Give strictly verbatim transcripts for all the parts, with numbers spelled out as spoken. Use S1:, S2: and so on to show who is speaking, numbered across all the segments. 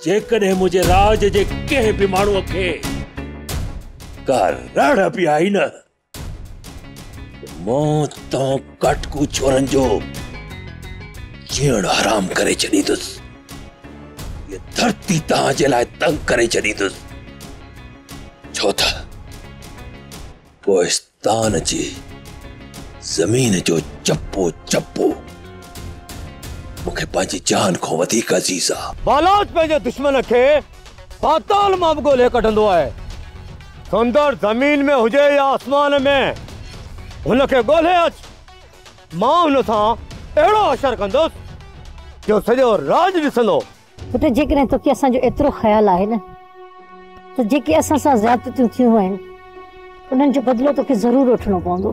S1: जेकॾहिं मुझे राज जे कंहिं बि माण्हूअ खे का राड़ बि आई न, मूं तो कटकू छोरनि जो जीअण हराम करे छॾींदुसि। ये धरती तव्हांजे लाइ तंग करे छॾींदुसि, छो त पोइस्तान जी ज़मीन जो चप्पो चप्पो मुखे पंहिंजी जान खां वधीक अज़ीज़ आहे।
S2: बालाज पंहिंजे दुश्मन खे पाताल मां बि ॻोल्हे कढंदो आहे। सुंदर ज़मीन में हुजे या आसमान में, हुनखे ॻोल्हे अच। मां हुन सां अहिड़ो असर कंदुसि जो सॼो राज ॾिसंदो।
S3: पुट, जेकॾहिं तोखे असांजो एतिरो ख़्यालु आहे न, त जेके असां सां ज़्यादतियूं थियूं आहिनि उन्हनि जो बदिलो तोखे ज़रूरु वठिणो पवंदो।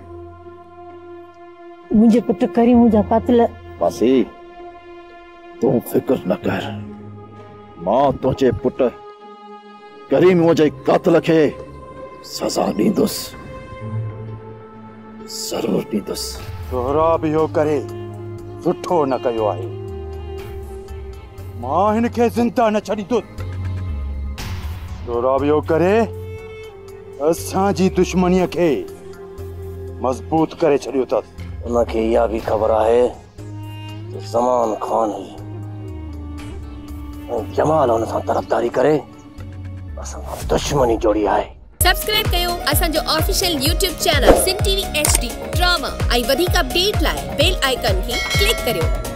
S3: मुंहिंजे पुट करीम जा कातिल।
S4: मासी, तूं फिक्र न कर, मां तुंहिंजे पुट करीम जे कातिल खे सज़ा ॾींदुसि, ज़रूरु ॾींदुसि।
S2: सोहराब इहो करे सुठो न कयो आहे। मां हिन खे ज़िंदा न छॾींदुसि। सोहराब इहो करे असांजी दुश्मनीअ खे मज़बूत करे छॾियो अथसि।
S5: उनखे इहा बि ख़बर आहे त ज़मान खान ऐं जमाल हुन सां तरफ़दारी करे असां दुश्मनी जोड़ी आहे।
S6: सब्सक्राइब कयो असांजो official YouTube channel Sindh TV H D drama ऐं वधीक अपडेट लाइ बेल आइकन खे क्लिक करियो।